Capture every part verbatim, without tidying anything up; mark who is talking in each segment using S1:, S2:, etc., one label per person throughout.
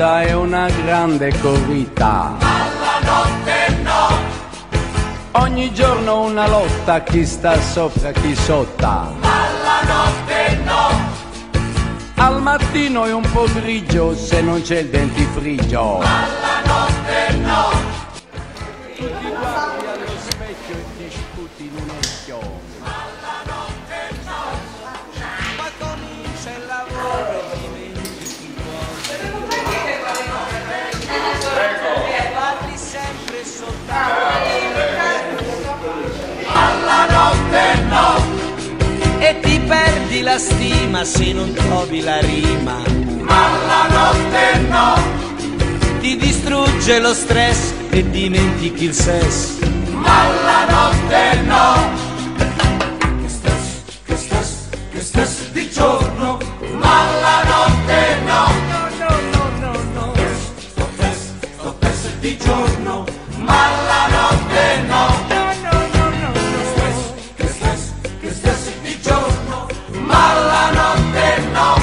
S1: vita è una grande corrida,
S2: ma la notte no.
S1: Ogni giorno una lotta, chi sta sopra, chi sotto,
S2: ma la notte no.
S1: Al mattino è un po' grigio se non c'è il dentifricio,
S2: ma la notte no.
S1: Tu ti guardi allo specchio e ti sputi in un occhio,
S2: ma la notte no.
S1: ma comincia il lavoro e dimentichi parli sempre soltanto
S2: alla notte no.
S1: e ti perdi la stima se non trovi la rima,
S2: ma la notte no.
S1: ti distrugge lo stress e dimentichi il sesso,
S2: ma la notte no. Che stress, che stress, che stress di giorno, ma la notte no.
S1: no no no no
S2: Sto stress, sto stress di giorno, ma la notte no.
S1: no no no no
S2: Che stress, che stress, che stress di giorno, ma la notte no.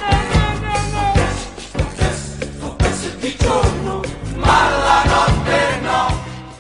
S2: Sto stress, sto stress di giorno, ma la notte no.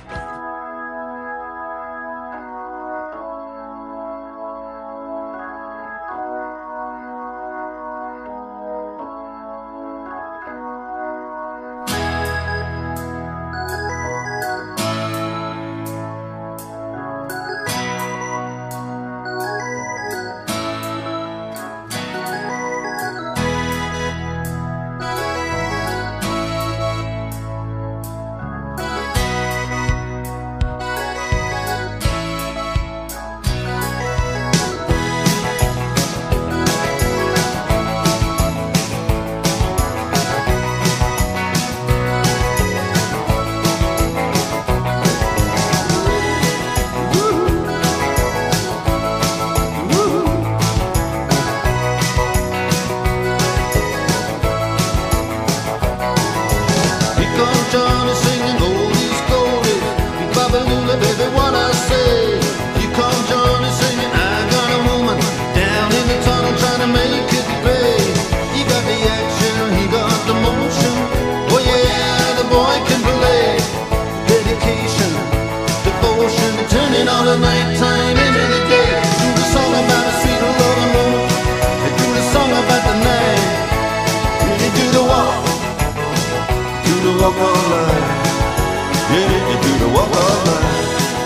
S3: Johnny singing oldies goldies, you babalula baby what I say. You come Johnny singing I got a woman down in the tunnel trying to make it pay. You got the action, he got the motion, oh yeah the boy can play. Dedication, devotion, turning all the nighttime into the day. Do the song about a sweet love and woman, they do the song about the night, and they do the walk, do the walk all night. Yeah, you do the walk all night.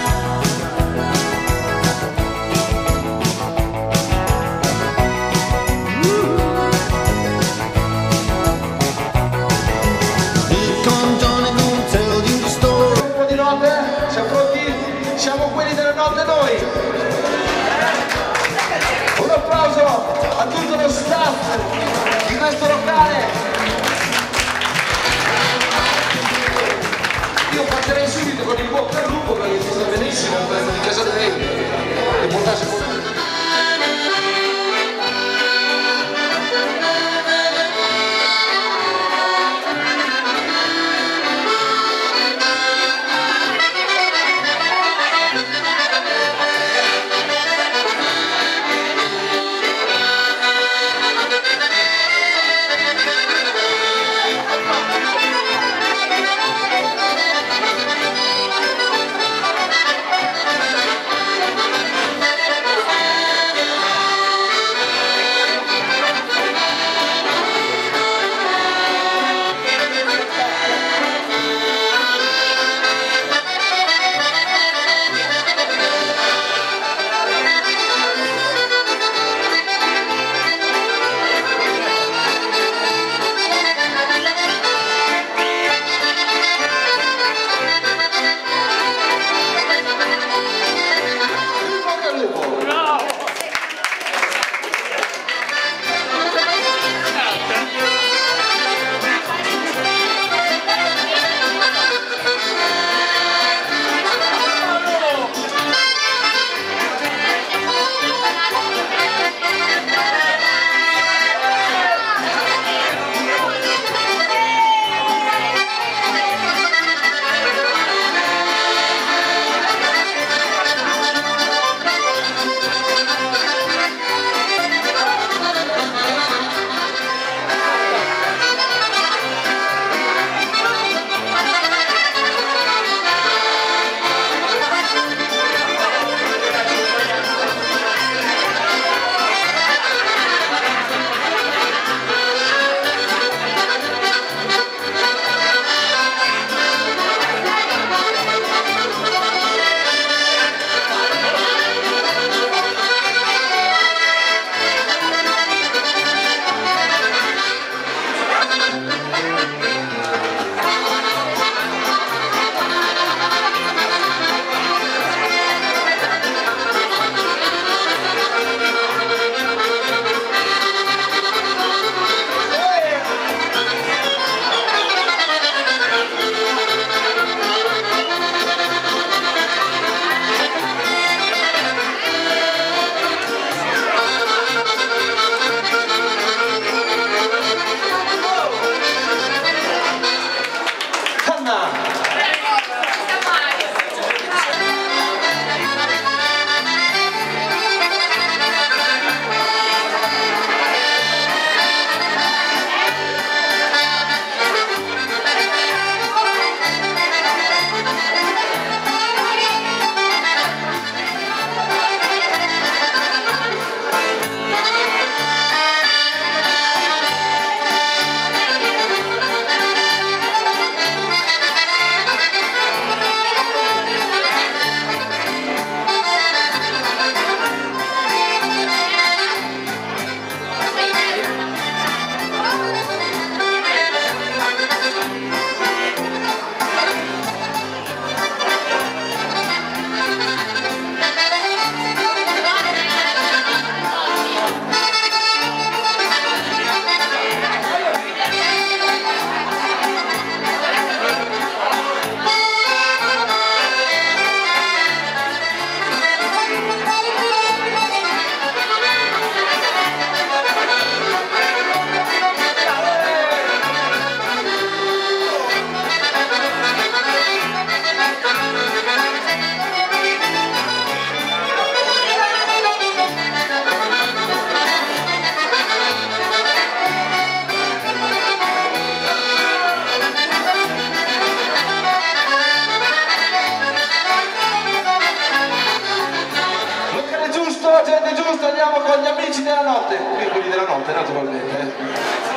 S3: Here come Johnny gonna tell you the story.
S4: Un po' di notte? Siamo pronti? Siamo quelli della notte noi! Un applauso a tutto lo staff di questo locale! Io partirei subito con il bocca al lupo perché ti sta benissimo il pezzo di casa dei e portarsi con me. notte naturalmente.